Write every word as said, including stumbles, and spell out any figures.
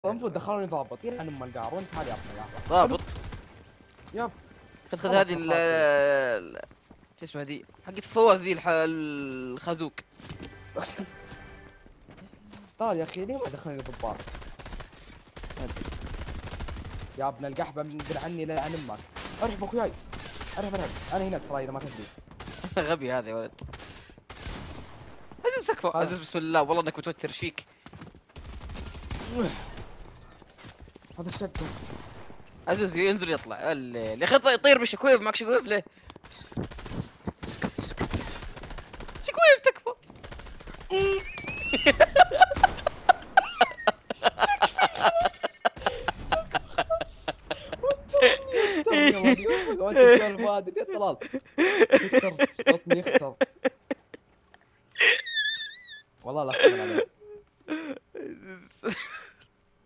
المفروض دخلوني ضابط يلعن ام القار وانت هذه افضل ضابط. يب خذ خذ هذه ال شو اسمها ذي حقت الفواز ذي الخازوق. طال يا اخي ليه ما دخلني ضباط؟ يا ابن القحبه من عني لا عن امك. ارحب اخوياي ارحب ارحب انا هنا ترى اذا ما تدري. غبي هذا يا ولد. عزيز سكفه عزيز بسم الله والله انك متوتر شيك. هذا الشكل عزيز ينزل يطلع اللي يا اخي يطير بشكويف معك شكويف ليه؟ شكويف تكفى. وانت تسولف هذه يا طلال